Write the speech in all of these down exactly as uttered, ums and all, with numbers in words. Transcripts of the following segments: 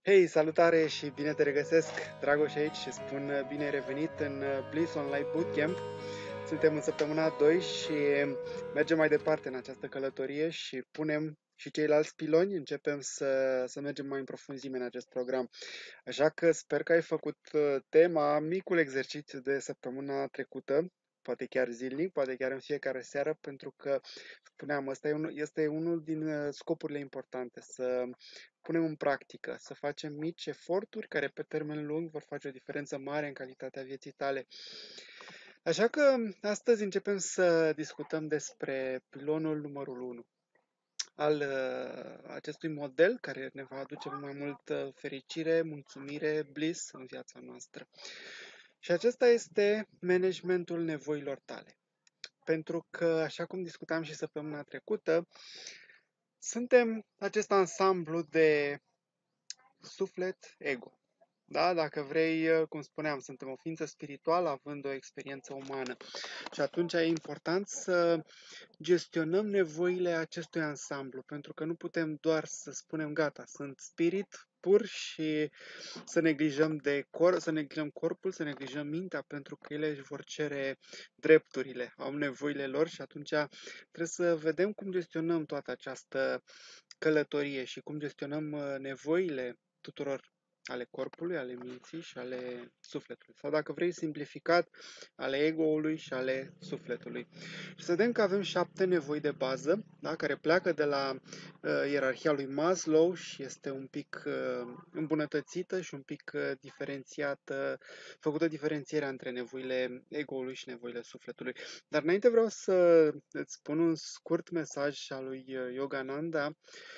Hei, salutare și bine te regăsesc! Dragoș aici și spun bine ai revenit în Bliss Online Bootcamp. Suntem în săptămâna doi și mergem mai departe în această călătorie și punem și ceilalți piloni, începem să, să mergem mai în profunzime în acest program. Așa că sper că ai făcut tema, micul exercițiu de săptămâna trecută, poate chiar zilnic, poate chiar în fiecare seară, pentru că, spuneam, ăsta e unul, este unul din scopurile importante, să punem în practică, să facem mici eforturi care pe termen lung vor face o diferență mare în calitatea vieții tale. Așa că astăzi începem să discutăm despre pilonul numărul unu al uh, acestui model care ne va aduce mai mult fericire, mulțumire, bliss în viața noastră. Și acesta este managementul nevoilor tale. Pentru că, așa cum discutam și săptămâna trecută, suntem acest ansamblu de suflet, ego. Da, dacă vrei, cum spuneam, suntem o ființă spirituală având o experiență umană. Și atunci e important să gestionăm nevoile acestui ansamblu, pentru că nu putem doar să spunem gata, sunt spirit pur și să neglijăm de corp, să neglijăm corpul, să neglijăm mintea, pentru că ele își vor cere drepturile, au nevoile lor și atunci trebuie să vedem cum gestionăm toată această călătorie și cum gestionăm nevoile tuturor, ale corpului, ale minții și ale sufletului. Sau dacă vrei simplificat, ale ego-ului și ale sufletului. Și să vedem că avem șapte nevoi de bază, da, care pleacă de la uh, ierarhia lui Maslow și este un pic uh, îmbunătățită și un pic uh, diferențiată, făcută diferențierea între nevoile ego-ului și nevoile sufletului. Dar înainte vreau să îți spun un scurt mesaj al lui Yogananda,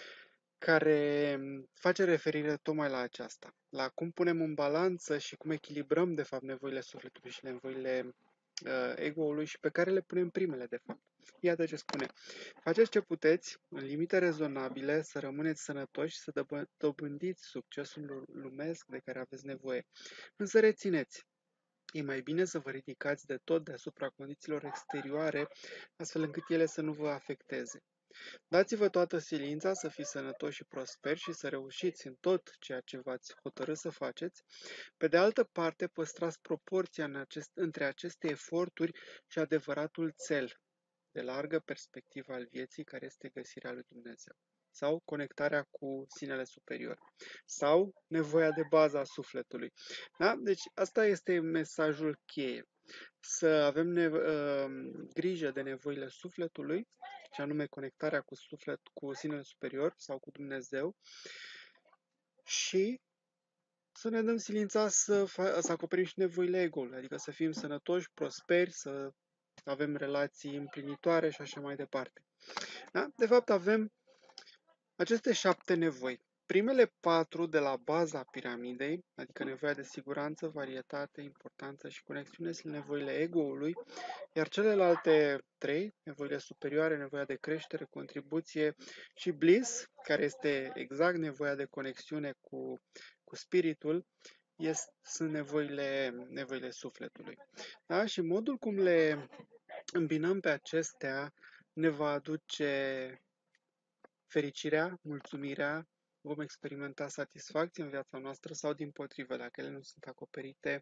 care face referire tocmai la aceasta, la cum punem în balanță și cum echilibrăm, de fapt, nevoile sufletului și nevoile uh, ego-ului și pe care le punem primele, de fapt. Iată ce spune. Faceți ce puteți, în limite rezonabile, să rămâneți sănătoși și să dobândiți succesul lumesc de care aveți nevoie. Însă rețineți, e mai bine să vă ridicați de tot deasupra condițiilor exterioare, astfel încât ele să nu vă afecteze. Dați-vă toată silința să fiți sănătoși și prosperi și să reușiți în tot ceea ce v-ați hotărât să faceți. Pe de altă parte, păstrați proporția în acest, între aceste eforturi și adevăratul cel de largă perspectivă al vieții, care este găsirea lui Dumnezeu. Sau conectarea cu sinele superior. Sau nevoia de bază a sufletului. Da? Deci asta este mesajul cheie. Să avem uh, grijă de nevoile sufletului, și anume conectarea cu suflet, cu sinele superior sau cu Dumnezeu, și să ne dăm silința să, să acoperim și nevoile ego-ului, adică să fim sănătoși, prosperi, să avem relații împlinitoare și așa mai departe. Da? De fapt, avem aceste șapte nevoi. Primele patru de la baza piramidei, adică nevoia de siguranță, varietate, importanță și conexiune, sunt nevoile ego-ului, iar celelalte trei, nevoile superioare, nevoia de creștere, contribuție și bliss, care este exact nevoia de conexiune cu, cu spiritul, este, sunt nevoile, nevoile sufletului. Da? Și modul cum le îmbinăm pe acestea ne va aduce fericirea, mulțumirea, vom experimenta satisfacție în viața noastră sau dimpotrivă, dacă ele nu sunt acoperite,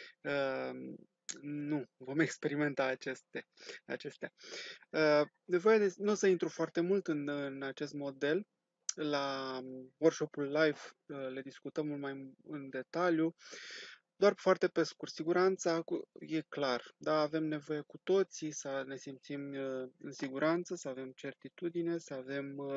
uh, nu, vom experimenta aceste, acestea. Uh, nevoia de, nu o să intru foarte mult în, în acest model, la workshop-ul live uh, le discutăm mult mai în detaliu, doar foarte pe scurt. Siguranța e clar, da, avem nevoie cu toții să ne simțim uh, în siguranță, să avem certitudine, să avem uh,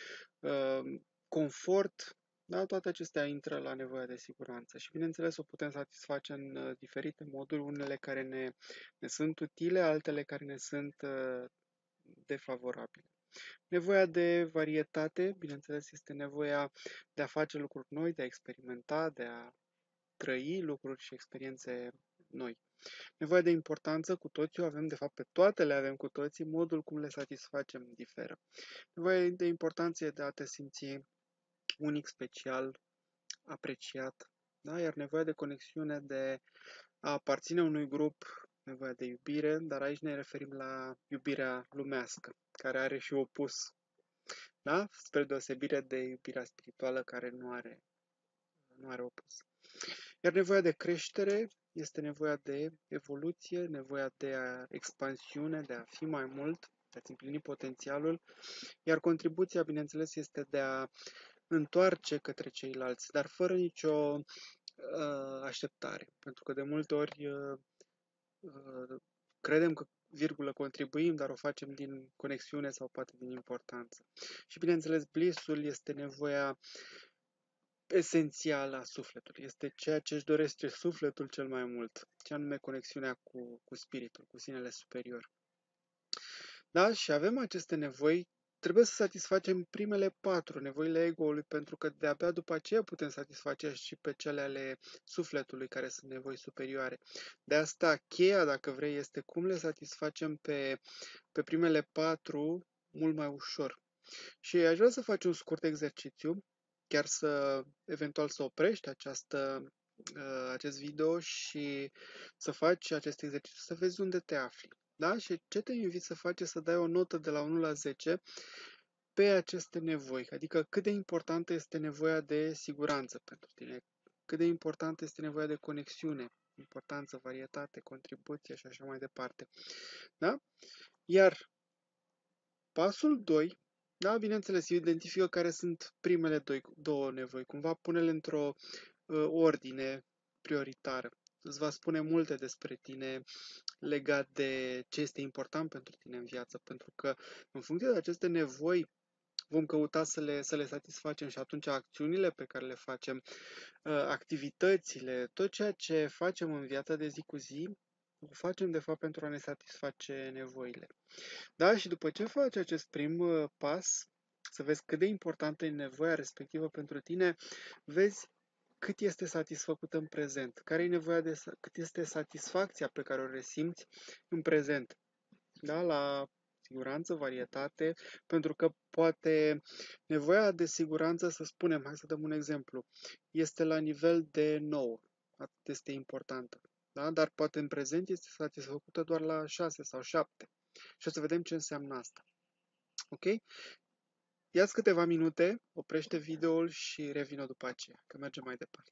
uh, confort, da, toate acestea intră la nevoia de siguranță și, bineînțeles, o putem satisface în uh, diferite moduri, unele care ne, ne sunt utile, altele care ne sunt uh, defavorabile. Nevoia de varietate, bineînțeles, este nevoia de a face lucruri noi, de a experimenta, de a trăi lucruri și experiențe noi. Nevoia de importanță, cu toții o avem, de fapt pe toate le avem cu toții, modul cum le satisfacem diferă. Nevoia de importanță e de a te simți unic, special, apreciat, da? Iar nevoia de conexiune, de a aparține unui grup, nevoia de iubire, dar aici ne referim la iubirea lumească, care are și opus, da? Spre deosebire de iubirea spirituală, care nu are nu are opus. Iar nevoia de creștere este nevoia de evoluție, nevoia de a expansiune, de a fi mai mult, de a-ți împlini potențialul, iar contribuția, bineînțeles, este de a întoarce către ceilalți, dar fără nicio uh, așteptare, pentru că de multe ori uh, uh, credem că virgulă contribuim, dar o facem din conexiune sau poate din importanță. Și bineînțeles, bliss-ul este nevoia esențială a sufletului. Este ceea ce își dorește sufletul cel mai mult, ce anume conexiunea cu, cu spiritul, cu sinele superior. Da? Și avem aceste nevoi, trebuie să satisfacem primele patru, nevoile ego-ului, pentru că de-abia după aceea putem satisface și pe cele ale sufletului, care sunt nevoi superioare. De asta, cheia, dacă vrei, este cum le satisfacem pe, pe primele patru mult mai ușor. Și aș vrea să faci un scurt exercițiu, chiar să, eventual, să oprești această, acest video și să faci acest exercițiu, să vezi unde te afli. Da? Și ce te invit să faci să dai o notă de la unu la zece pe aceste nevoi, adică cât de importantă este nevoia de siguranță pentru tine, cât de importantă este nevoia de conexiune, importanță, varietate, contribuție și așa mai departe. Da? Iar pasul doi, da, bineînțeles, identifică care sunt primele doi, două nevoi, cumva pune-le într-o uh, ordine prioritară. Îți va spune multe despre tine legat de ce este important pentru tine în viață, pentru că în funcție de aceste nevoi vom căuta să le, să le satisfacem și atunci acțiunile pe care le facem, activitățile, tot ceea ce facem în viața de zi cu zi, o facem de fapt pentru a ne satisface nevoile. Da? Și după ce faci acest prim pas, să vezi cât de importantă e nevoia respectivă pentru tine, vezi cât este satisfăcută în prezent, care e nevoia de, cât este satisfacția pe care o resimți în prezent. Da? La siguranță, varietate, pentru că poate nevoia de siguranță, să spunem, hai să dăm un exemplu, este la nivel de nouă, atât este importantă, da? Dar poate în prezent este satisfăcută doar la șase sau șapte. Și o să vedem ce înseamnă asta. Ok? Ia-ți câteva minute, oprește videoul și revină după aceea, că mergem mai departe.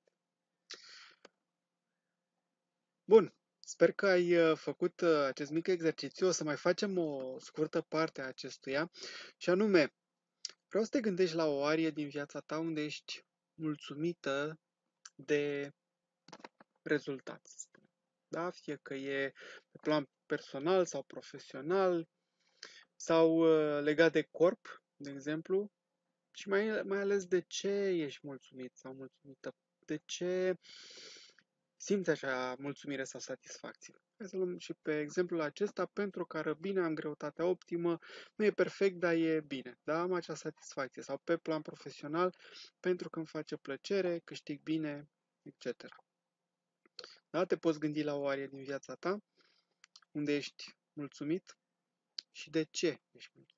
Bun, sper că ai făcut acest mic exercițiu. O să mai facem o scurtă parte a acestuia și anume, vreau să te gândești la o arie din viața ta unde ești mulțumită de rezultat, să spunem. Da? Fie că e pe plan personal sau profesional sau legat de corp, de exemplu, și mai, mai ales de ce ești mulțumit sau mulțumită, de ce simți așa mulțumire sau satisfacție. Hai să luăm și pe exemplul acesta, pentru că răbine am greutatea optimă, nu e perfect, dar e bine, da? Am acea satisfacție. Sau pe plan profesional, pentru că îmi face plăcere, câștig bine, et cetera. Da? Te poți gândi la o arie din viața ta, unde ești mulțumit și de ce ești mulțumit.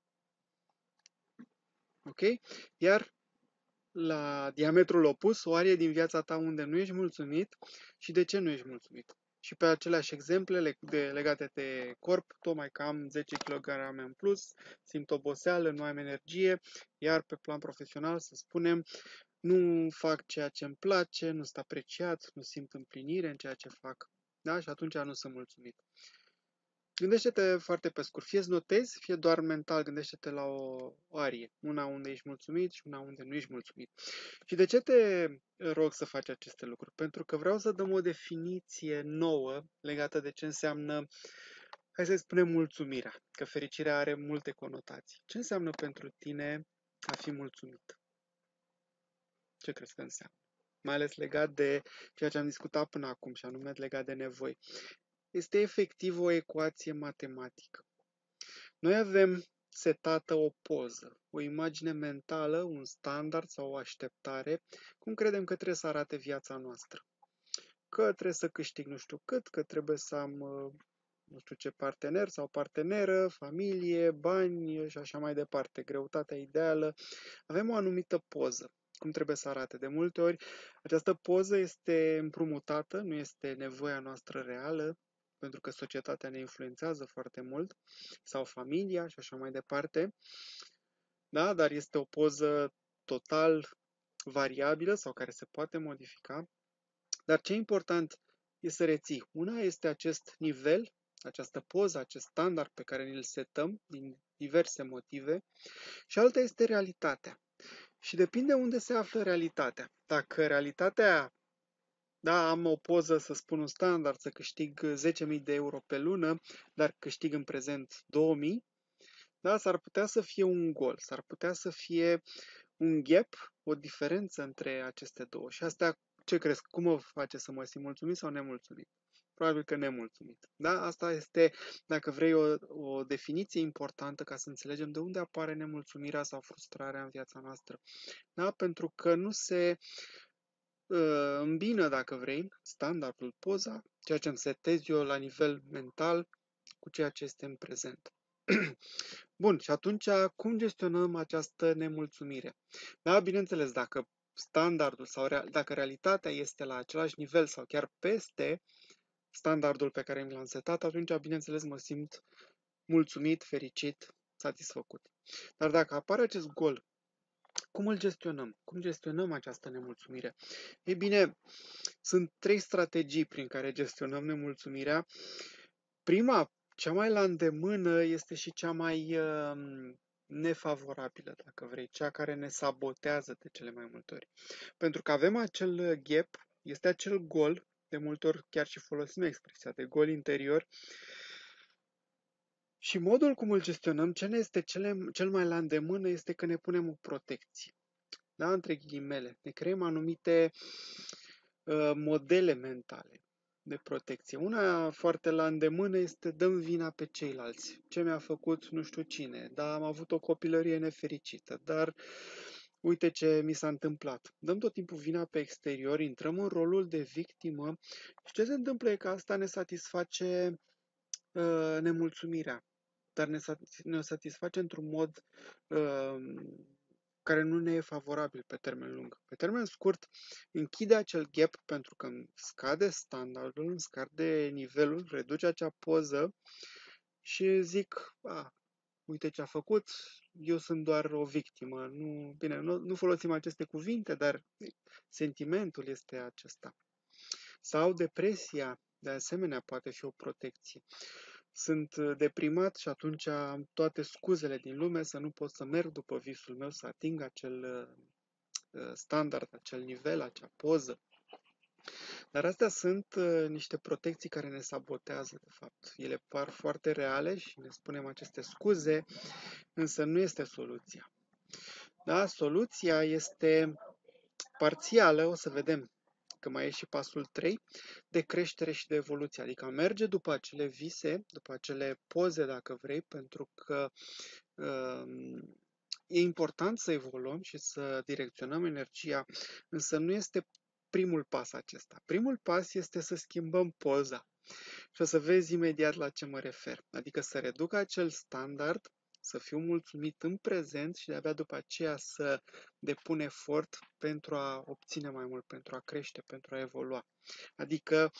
Ok? Iar la diametrul opus, o arie din viața ta unde nu ești mulțumit și de ce nu ești mulțumit. Și pe aceleași exemple de, legate de corp, tocmai că am zece kilograme în plus, simt oboseală, nu am energie, iar pe plan profesional, să spunem, nu fac ceea ce îmi place, nu sunt apreciat, nu simt împlinire în ceea ce fac. Da? Și atunci nu sunt mulțumit. Gândește-te foarte pe scurt, fie îți notezi, fie doar mental, gândește-te la o, o arie, una unde ești mulțumit și una unde nu ești mulțumit. Și de ce te rog să faci aceste lucruri? Pentru că vreau să dăm o definiție nouă legată de ce înseamnă, hai să spunem, mulțumirea, că fericirea are multe conotații. Ce înseamnă pentru tine a fi mulțumit? Ce crezi că înseamnă? Mai ales legat de ceea ce am discutat până acum și anume legat de nevoi. Este efectiv o ecuație matematică. Noi avem setată o poză, o imagine mentală, un standard sau o așteptare, cum credem că trebuie să arate viața noastră. Că trebuie să câștig nu știu cât, că trebuie să am nu știu ce partener sau parteneră, familie, bani și așa mai departe, greutatea ideală. Avem o anumită poză, cum trebuie să arate. De multe ori, această poză este împrumutată, nu este nevoia noastră reală, pentru că societatea ne influențează foarte mult, sau familia și așa mai departe, da? Dar este o poză total variabilă sau care se poate modifica, dar ce e important e să reții. Una este acest nivel, această poză, acest standard pe care ni-l setăm din diverse motive și alta este realitatea. Și depinde unde se află realitatea. Dacă realitatea, da, am o poză, să spun un standard, să câștig zece mii de euro pe lună, dar câștig în prezent două mii, da, s-ar putea să fie un gol, s-ar putea să fie un gap, o diferență între aceste două. Și asta, ce crezi, cum mă face să mă simt mulțumit sau nemulțumit? Probabil că nemulțumit. Da? Asta este, dacă vrei, o, o definiție importantă ca să înțelegem de unde apare nemulțumirea sau frustrarea în viața noastră. Da? Pentru că nu se uh, îmbină, dacă vrei, standardul, poza, ceea ce îmi setez eu la nivel mental, cu ceea ce este în prezent. Bun, și atunci cum gestionăm această nemulțumire? Da, bineînțeles, dacă standardul sau rea- dacă realitatea este la același nivel sau chiar peste standardul pe care mi l-am setat, atunci, bineînțeles, mă simt mulțumit, fericit, satisfăcut. Dar dacă apare acest gol, cum îl gestionăm? Cum gestionăm această nemulțumire? Ei bine, sunt trei strategii prin care gestionăm nemulțumirea. Prima, cea mai la îndemână, este și cea mai uh, nefavorabilă, dacă vrei, cea care ne sabotează de cele mai multe ori. Pentru că avem acel gap, este acel gol, de multe ori chiar și folosim expresia de gol interior, și modul cum îl gestionăm, ce ne este cele, cel mai la îndemână, este că ne punem o protecție. Da? Între ghilimele, ne creăm anumite uh, modele mentale de protecție. Una foarte la îndemână este dăm vina pe ceilalți. Ce mi-a făcut nu știu cine, dar am avut o copilărie nefericită, dar uite ce mi s-a întâmplat. Dăm tot timpul vina pe exterior, intrăm în rolul de victimă și ce se întâmplă e că asta ne satisface uh, nemulțumirea, dar ne, satis- ne satisface într-un mod uh, care nu ne e favorabil pe termen lung. Pe termen scurt, închide acel gap pentru că îmi scade standardul, îmi scade nivelul, reduce acea poză și zic, a, uite ce a făcut, eu sunt doar o victimă. Nu, bine, nu, nu folosim aceste cuvinte, dar sentimentul este acesta. Sau depresia, de asemenea, poate fi o protecție. Sunt deprimat și atunci am toate scuzele din lume să nu pot să merg după visul meu, să ating acel standard, acel nivel, acea poză. Dar astea sunt uh, niște protecții care ne sabotează, de fapt. Ele par foarte reale și ne spunem aceste scuze, însă nu este soluția. Da? Soluția este parțială, o să vedem că mai e și pasul trei, de creștere și de evoluție. Adică merge după acele vise, după acele poze, dacă vrei, pentru că uh, e important să evoluăm și să direcționăm energia, însă nu este primul pas acesta. Primul pas este să schimbăm poza. Și o să vezi imediat la ce mă refer. Adică să reduc acel standard, să fiu mulțumit în prezent și de-abia după aceea să depun efort pentru a obține mai mult, pentru a crește, pentru a evolua. Adică,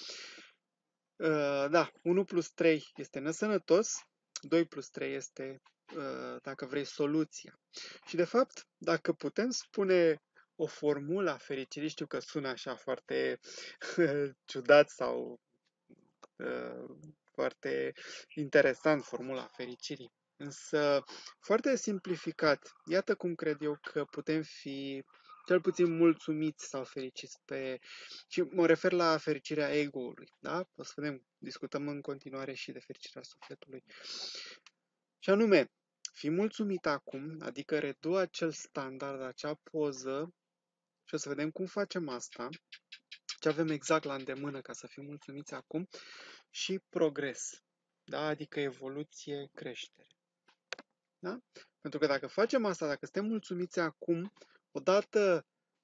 da, unu plus trei este nesănătos, doi plus trei este, dacă vrei, soluția. Și de fapt, dacă putem spune o formulă a fericirii, știu că sună așa foarte ciudat sau uh, foarte interesant, formula fericirii. Însă, foarte simplificat, iată cum cred eu că putem fi cel puțin mulțumiți sau fericiți pe... Și mă refer la fericirea ego-ului, da? O să vedem, discutăm în continuare și de fericirea sufletului. Și anume, fi mulțumit acum, adică redu acel standard, acea poză, și o să vedem cum facem asta, ce avem exact la îndemână ca să fim mulțumiți acum, și progres, da? Adică evoluție, creștere. Da? Pentru că dacă facem asta, dacă suntem mulțumiți acum, odată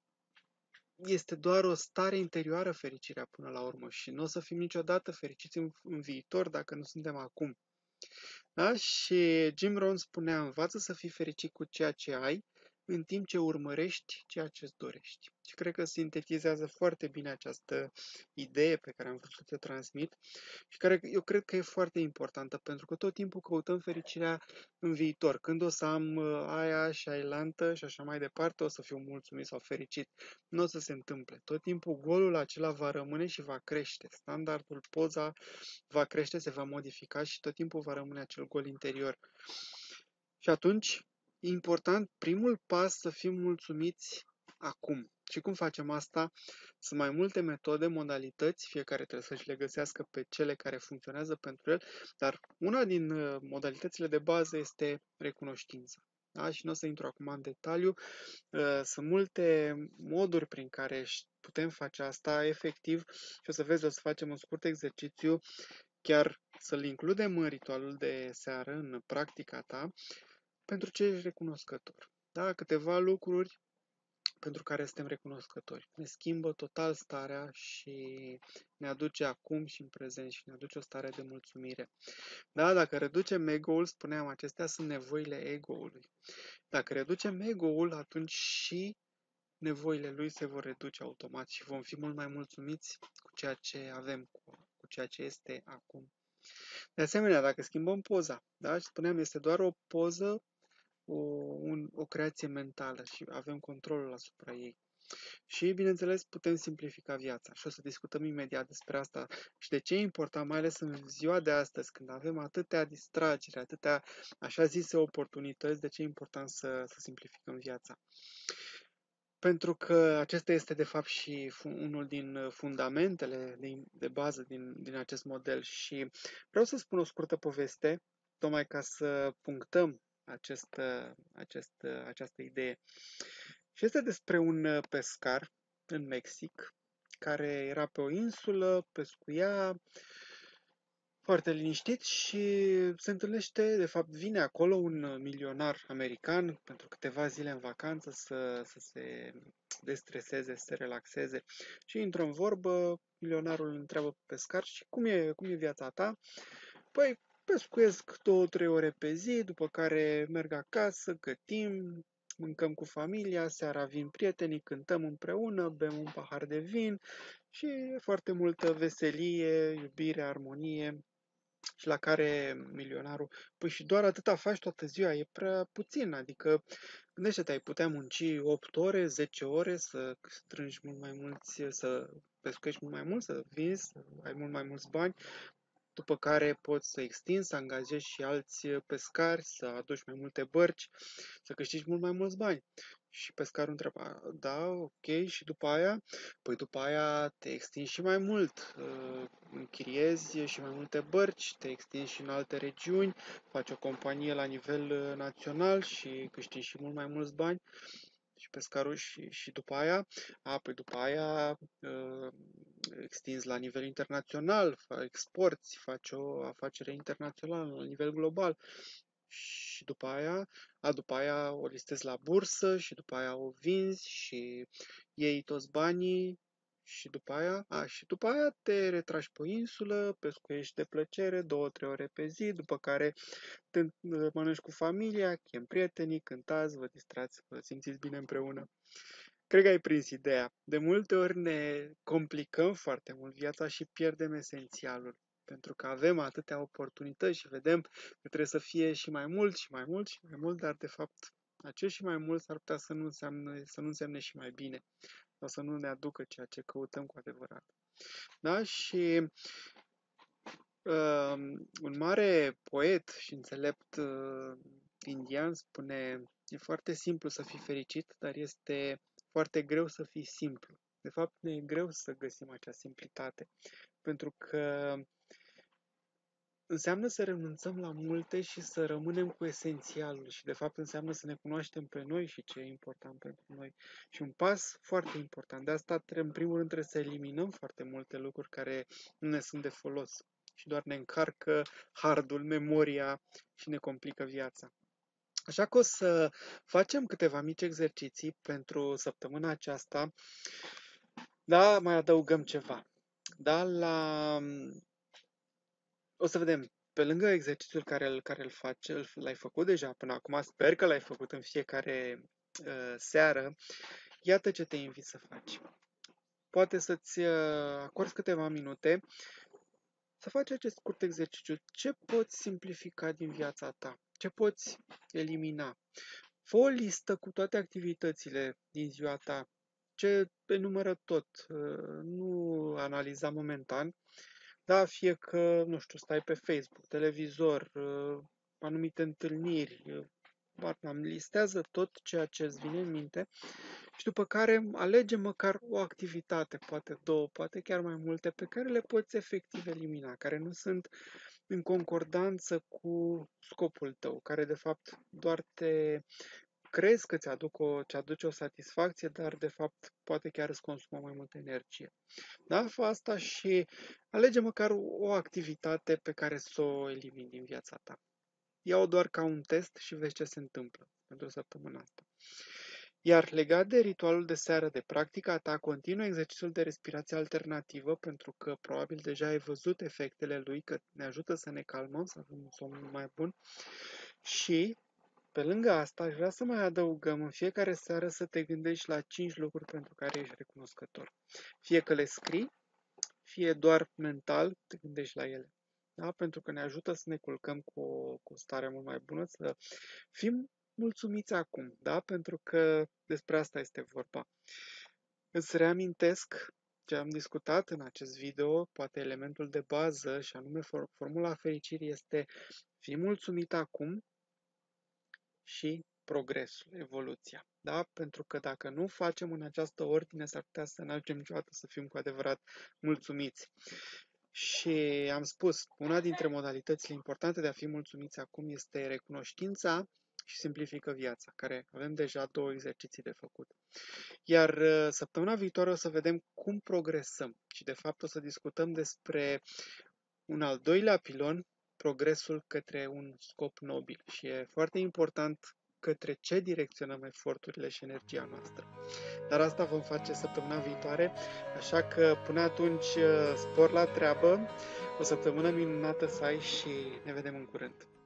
este doar o stare interioară fericirea până la urmă și nu o să fim niciodată fericiți în, în viitor dacă nu suntem acum. Da? Și Jim Rohn spunea, învață să fii fericit cu ceea ce ai, în timp ce urmărești ceea ce îți dorești. Și cred că sintetizează foarte bine această idee pe care am vrut să te transmit și care eu cred că e foarte importantă, pentru că tot timpul căutăm fericirea în viitor. Când o să am uh, aia și ailantă și așa mai departe, o să fiu mulțumit sau fericit. Nu o să se întâmple. Tot timpul golul acela va rămâne și va crește. Standardul, poza va crește, se va modifica și tot timpul va rămâne acel gol interior. Și atunci, e important, primul pas, să fim mulțumiți acum. Și cum facem asta? Sunt mai multe metode, modalități, fiecare trebuie să-și le găsească pe cele care funcționează pentru el, dar una din uh, modalitățile de bază este recunoștința. Da? Și nu o să intru acum în detaliu. Uh, Sunt multe moduri prin care putem face asta efectiv și o să vezi, o să facem un scurt exercițiu, chiar să-l includem în ritualul de seară, în practica ta, pentru ce ești recunoscător. Da? Câteva lucruri pentru care suntem recunoscători. Ne schimbă total starea și ne aduce acum și în prezent și ne aduce o stare de mulțumire. Da, dacă reducem ego-ul, spuneam, acestea sunt nevoile ego-ului. Dacă reducem ego-ul, atunci și nevoile lui se vor reduce automat și vom fi mult mai mulțumiți cu ceea ce avem, cu, cu ceea ce este acum. De asemenea, dacă schimbăm poza, da, și spuneam, este doar o poză, o, un, o creație mentală și avem controlul asupra ei. Și, bineînțeles, putem simplifica viața și o să discutăm imediat despre asta și de ce e important, mai ales în ziua de astăzi, când avem atâtea distrageri, atâtea așa zise oportunități, de ce e important să, să simplificăm viața. Pentru că acesta este, de fapt, și unul din fundamentele de, de bază din, din acest model. Și vreau să spun o scurtă poveste, tocmai ca să punctăm acest, acest, această idee. Și este despre un pescar în Mexic, care era pe o insulă, pescuia foarte liniștit și se întâlnește, de fapt vine acolo un milionar american pentru câteva zile în vacanță să, să se destreseze, să se relaxeze și intră în vorbă, milionarul îl întreabă pe pescar și cum e, cum e viața ta? Păi pescuiesc două, trei ore pe zi, după care merg acasă, gătim, mâncăm cu familia, seara vin prietenii, cântăm împreună, bem un pahar de vin și foarte multă veselie, iubire, armonie. Și la care milionarul, păi și doar atâta faci toată ziua, e prea puțin, adică gândește-te, ai putea munci opt ore, zece ore, să strângi mult mai mulți, să pescuiești mult mai mult, să vinzi, să ai mult mai mulți bani, după care poți să extinzi, să angajezi și alți pescari, să aduci mai multe bărci, să câștigi mult mai mulți bani. Și pescarul întreba, da, ok, și după aia? Păi după aia te extinzi și mai mult, uh, închiriezi și mai multe bărci, te extinzi și în alte regiuni, faci o companie la nivel uh, național și câștigi și mult mai mulți bani. Și pescarul și, și după aia, a, păi după aia uh, extinzi la nivel internațional, exporți, faci o afacere internațională la nivel global și după aia, a, după aia o listezi la bursă și după aia o vinzi și iei toți banii și după aia, a, și după aia te retragi pe o insulă, pescuiești de plăcere, două, trei ore pe zi, după care te mănânci cu familia, chem prietenii, cântați, vă distrați, vă simțiți bine împreună. Cred că ai prins ideea. De multe ori ne complicăm foarte mult viața și pierdem esențialul. Pentru că avem atâtea oportunități și vedem că trebuie să fie și mai mult și mai mult și mai mult, dar de fapt acești și mai mult s-ar putea să nu însemne, să nu însemne și mai bine sau să nu ne aducă ceea ce căutăm cu adevărat. Da? Și uh, un mare poet și înțelept uh, indian spune: e foarte simplu să fii fericit, dar este foarte greu să fii simplu. De fapt, ne e greu să găsim acea simplitate, pentru că înseamnă să renunțăm la multe și să rămânem cu esențialul și de fapt înseamnă să ne cunoaștem pe noi și ce e important pentru noi. Și un pas foarte important. De asta, în primul rând, trebuie să eliminăm foarte multe lucruri care nu ne sunt de folos și doar ne încarcă hardul, memoria și ne complică viața. Așa că o să facem câteva mici exerciții pentru săptămâna aceasta. Da, mai adăugăm ceva. Da, la... O să vedem. Pe lângă exercițiul care îl, care îl faci, îl, l-ai făcut deja până acum, sper că l-ai făcut în fiecare uh, seară, iată ce te invit să faci. Poate să-ți uh, acorzi câteva minute să faci acest scurt exercițiu. Ce poți simplifica din viața ta? Ce poți elimina? Fă o listă cu toate activitățile din ziua ta. Ce enumără tot. Nu analiza momentan. Da, fie că, nu știu, stai pe Facebook, televizor, anumite întâlniri, am listează tot ceea ce îți vine în minte și după care alege măcar o activitate, poate două, poate chiar mai multe, pe care le poți efectiv elimina, care nu sunt în concordanță cu scopul tău, care de fapt doar te crezi că ți-aduc o, ți-aduce o satisfacție, dar de fapt poate chiar îți consumă mai multă energie. Da? Fă asta și alege măcar o activitate pe care să o elimini din viața ta. Ia-o doar ca un test și vezi ce se întâmplă pentru săptămâna asta. Iar legat de ritualul de seară, de practica ta, continuă exercițiul de respirație alternativă, pentru că probabil deja ai văzut efectele lui, că ne ajută să ne calmăm, să avem un somn mai bun. Și, pe lângă asta, aș vrea să mai adăugăm în fiecare seară să te gândești la cinci lucruri pentru care ești recunoscător. Fie că le scrii, fie doar mental te gândești la ele. Da? Pentru că ne ajută să ne culcăm cu o, cu o stare mult mai bună, să fim mulțumiți acum, da? Pentru că despre asta este vorba. Îți reamintesc ce am discutat în acest video, poate elementul de bază, și anume formula fericirii este fii mulțumit acum și progresul, evoluția. Da? Pentru că dacă nu facem în această ordine, s-ar putea să n-ajungem niciodată să fim cu adevărat mulțumiți. Și am spus, una dintre modalitățile importante de a fi mulțumiți acum este recunoștința și simplifică viața, care avem deja două exerciții de făcut. Iar săptămâna viitoare o să vedem cum progresăm și de fapt o să discutăm despre un al doilea pilon, progresul către un scop nobil. Și e foarte important către ce direcționăm eforturile și energia noastră. Dar asta vom face săptămâna viitoare, așa că până atunci spor la treabă, o săptămână minunată să ai și ne vedem în curând.